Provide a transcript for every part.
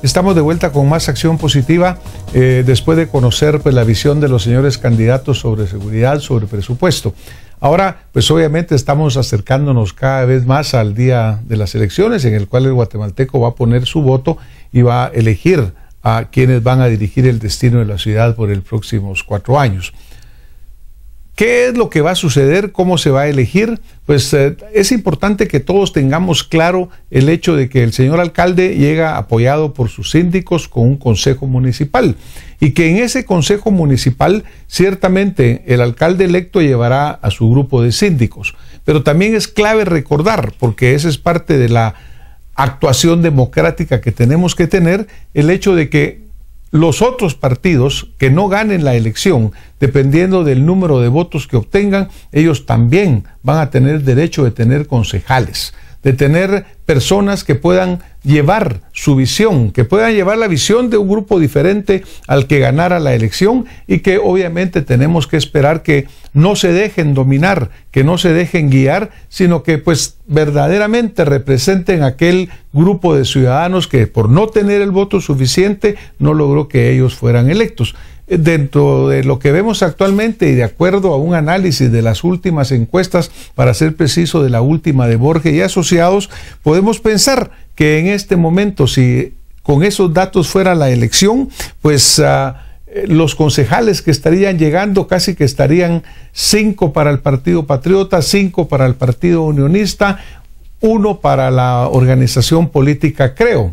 Estamos de vuelta con más Acción Positiva después de conocer pues, la visión de los señores candidatos sobre seguridad, sobre presupuesto. Ahora, pues obviamente estamos acercándonos cada vez más al día de las elecciones, en el cual el guatemalteco va a poner su voto y va a elegir a quienes van a dirigir el destino de la ciudad por los próximos 4 años. ¿Qué es lo que va a suceder? ¿Cómo se va a elegir? Pues es importante que todos tengamos claro el hecho de que el señor alcalde llega apoyado por sus síndicos con un consejo municipal y que en ese consejo municipal ciertamente el alcalde electo llevará a su grupo de síndicos. Pero también es clave recordar, porque esa es parte de la actuación democrática que tenemos que tener, el hecho de que los otros partidos que no ganen la elección, dependiendo del número de votos que obtengan, ellos también van a tener derecho de tener concejales, de tener personas que puedan llevar su visión, que puedan llevar la visión de un grupo diferente al que ganara la elección, y que obviamente tenemos que esperar que no se dejen dominar, que no se dejen guiar, sino que pues verdaderamente representen aquel grupo de ciudadanos que por no tener el voto suficiente no logró que ellos fueran electos. Dentro de lo que vemos actualmente y de acuerdo a un análisis de las últimas encuestas, para ser preciso de la última de Borges y Asociados, podemos pensar que en este momento, si con esos datos fuera la elección, pues los concejales que estarían llegando casi que estarían 5 para el Partido Patriota, 5 para el Partido Unionista, 1 para la organización política Creo.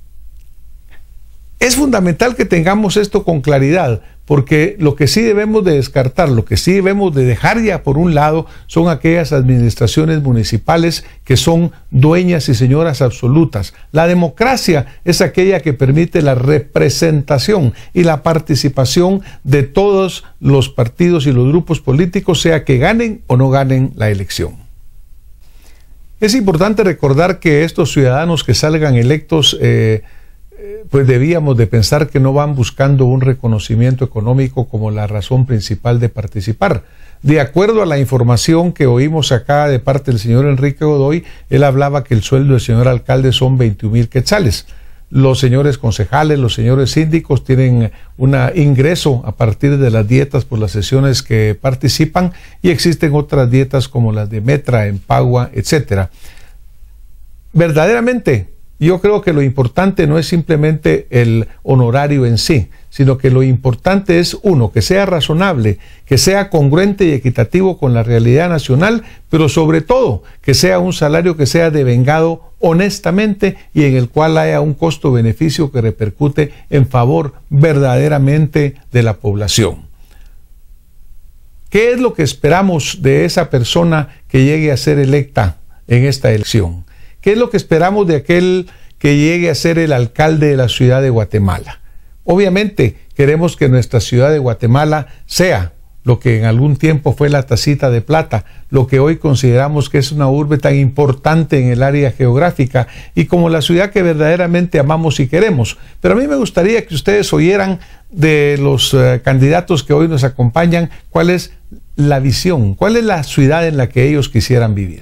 Es fundamental que tengamos esto con claridad, porque lo que sí debemos de descartar, lo que sí debemos de dejar ya por un lado, son aquellas administraciones municipales que son dueñas y señoras absolutas. La democracia es aquella que permite la representación y la participación de todos los partidos y los grupos políticos, sea que ganen o no ganen la elección. Es importante recordar que estos ciudadanos que salgan electos, pues debíamos de pensar que no van buscando un reconocimiento económico como la razón principal de participar. De acuerdo a la información que oímos acá de parte del señor Enrique Godoy, él hablaba que el sueldo del señor alcalde son 21,000 quetzales. Los señores concejales, los señores síndicos tienen un ingreso a partir de las dietas por las sesiones que participan, y existen otras dietas como las de Metra, Empagua, etcétera. Verdaderamente, yo creo que lo importante no es simplemente el honorario en sí, sino que lo importante es, uno, que sea razonable, que sea congruente y equitativo con la realidad nacional, pero sobre todo que sea un salario que sea devengado honestamente y en el cual haya un costo-beneficio que repercute en favor verdaderamente de la población. ¿Qué es lo que esperamos de esa persona que llegue a ser electa en esta elección? ¿Qué es lo que esperamos de aquel que llegue a ser el alcalde de la ciudad de Guatemala? Obviamente queremos que nuestra ciudad de Guatemala sea lo que en algún tiempo fue la Tacita de Plata, lo que hoy consideramos que es una urbe tan importante en el área geográfica y como la ciudad que verdaderamente amamos y queremos. Pero a mí me gustaría que ustedes oyeran de los candidatos que hoy nos acompañan cuál es la visión, cuál es la ciudad en la que ellos quisieran vivir.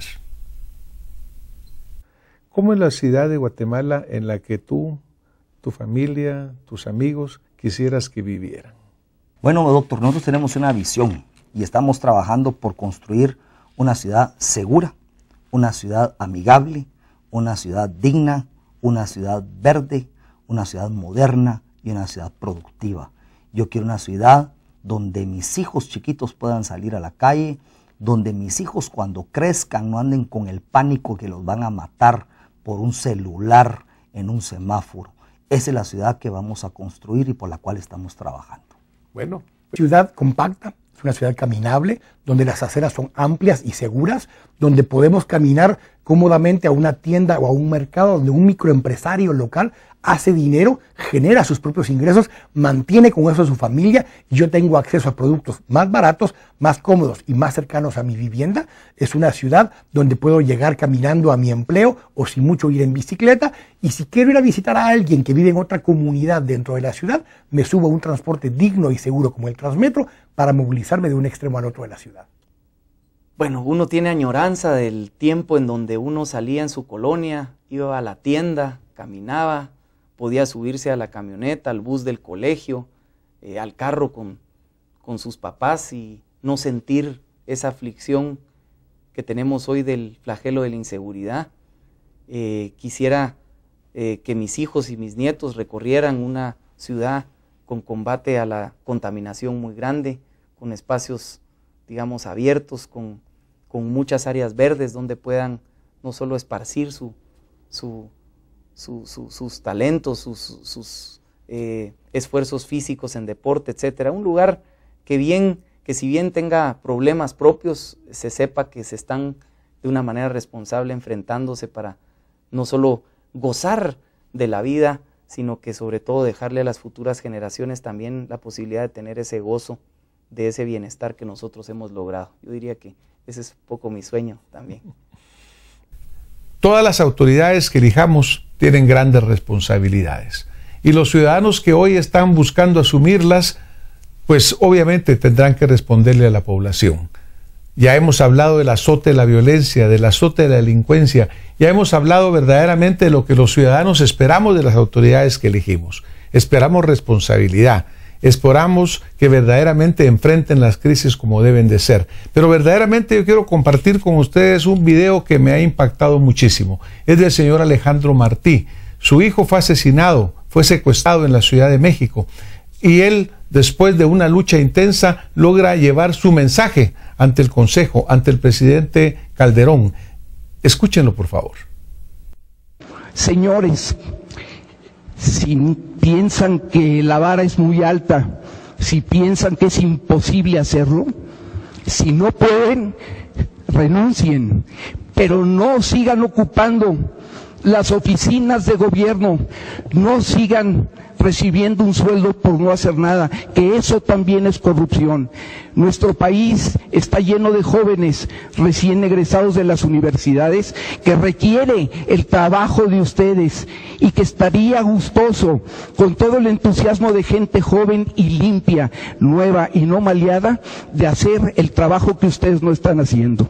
¿Cómo es la ciudad de Guatemala en la que tú, tu familia, tus amigos quisieras que vivieran? Bueno, doctor, nosotros tenemos una visión y estamos trabajando por construir una ciudad segura, una ciudad amigable, una ciudad digna, una ciudad verde, una ciudad moderna y una ciudad productiva. Yo quiero una ciudad donde mis hijos chiquitos puedan salir a la calle, donde mis hijos cuando crezcan no anden con el pánico que los van a matar por un celular en un semáforo. Esa es la ciudad que vamos a construir y por la cual estamos trabajando. Bueno, ciudad compacta, es una ciudad caminable, donde las aceras son amplias y seguras, donde podemos caminar cómodamente a una tienda o a un mercado, donde un microempresario local hace dinero, genera sus propios ingresos, mantiene con eso a su familia, y yo tengo acceso a productos más baratos, más cómodos y más cercanos a mi vivienda. Es una ciudad donde puedo llegar caminando a mi empleo o si mucho ir en bicicleta, y si quiero ir a visitar a alguien que vive en otra comunidad dentro de la ciudad, me subo a un transporte digno y seguro como el Transmetro para movilizarme de un extremo al otro de la ciudad. Bueno, uno tiene añoranza del tiempo en donde uno salía en su colonia, iba a la tienda, caminaba, podía subirse a la camioneta, al bus del colegio, al carro con sus papás y no sentir esa aflicción que tenemos hoy del flagelo de la inseguridad. Quisiera que mis hijos y mis nietos recorrieran una ciudad con combate a la contaminación muy grande, con espacios, digamos, abiertos, con muchas áreas verdes donde puedan no solo esparcir sus talentos, sus esfuerzos físicos en deporte, etcétera. Un lugar que si bien tenga problemas propios, se sepa que se están de una manera responsable enfrentándose para no solo gozar de la vida, sino que sobre todo dejarle a las futuras generaciones también la posibilidad de tener ese gozo, de ese bienestar que nosotros hemos logrado. Yo diría que ese es un poco mi sueño también. Todas las autoridades que elijamos tienen grandes responsabilidades y los ciudadanos que hoy están buscando asumirlas, pues obviamente tendrán que responderle a la población. Ya hemos hablado del azote de la violencia, del azote de la delincuencia, ya hemos hablado verdaderamente de lo que los ciudadanos esperamos de las autoridades que elegimos. Esperamos responsabilidad, esperamos que verdaderamente enfrenten las crisis como deben de ser. Pero verdaderamente yo quiero compartir con ustedes un video que me ha impactado muchísimo. Es del señor Alejandro Martí. Su hijo fue asesinado, fue secuestrado en la Ciudad de México. Y él, después de una lucha intensa, logra llevar su mensaje ante el Consejo, ante el presidente Calderón. Escúchenlo, por favor. Señores, si piensan que la vara es muy alta, si piensan que es imposible hacerlo, si no pueden, renuncien, pero no sigan ocupando las oficinas de gobierno, no sigan recibiendo un sueldo por no hacer nada, que eso también es corrupción. Nuestro país está lleno de jóvenes recién egresados de las universidades que requiere el trabajo de ustedes y que estaría gustoso con todo el entusiasmo de gente joven y limpia, nueva y no maleada, de hacer el trabajo que ustedes no están haciendo.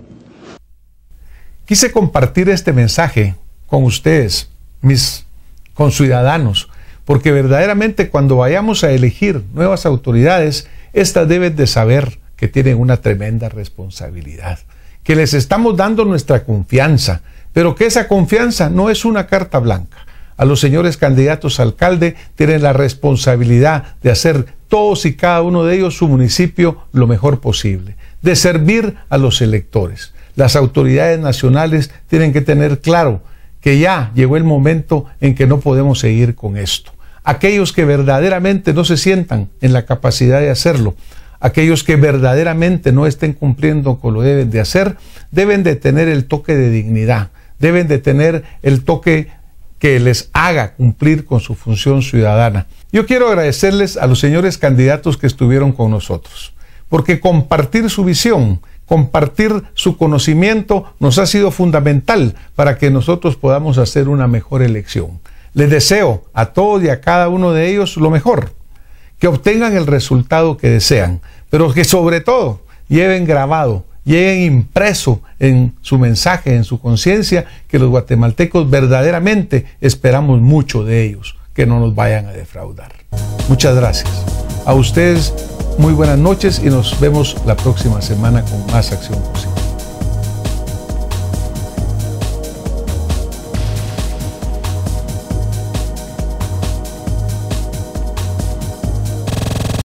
Quise compartir este mensaje con ustedes, mis conciudadanos, porque verdaderamente cuando vayamos a elegir nuevas autoridades, estas deben de saber que tienen una tremenda responsabilidad, que les estamos dando nuestra confianza, pero que esa confianza no es una carta blanca. A los señores candidatos a alcalde tienen la responsabilidad de hacer todos y cada uno de ellos su municipio lo mejor posible, de servir a los electores. Las autoridades nacionales tienen que tener claro que ya llegó el momento en que no podemos seguir con esto. Aquellos que verdaderamente no se sientan en la capacidad de hacerlo, aquellos que verdaderamente no estén cumpliendo con lo que deben de hacer, deben de tener el toque de dignidad, deben de tener el toque que les haga cumplir con su función ciudadana. Yo quiero agradecerles a los señores candidatos que estuvieron con nosotros, porque compartir su visión, compartir su conocimiento nos ha sido fundamental para que nosotros podamos hacer una mejor elección. Les deseo a todos y a cada uno de ellos lo mejor, que obtengan el resultado que desean, pero que sobre todo lleven grabado, lleven impreso en su mensaje, en su conciencia, que los guatemaltecos verdaderamente esperamos mucho de ellos, que no nos vayan a defraudar. Muchas gracias. A ustedes, muy buenas noches y nos vemos la próxima semana con más Acción Positiva.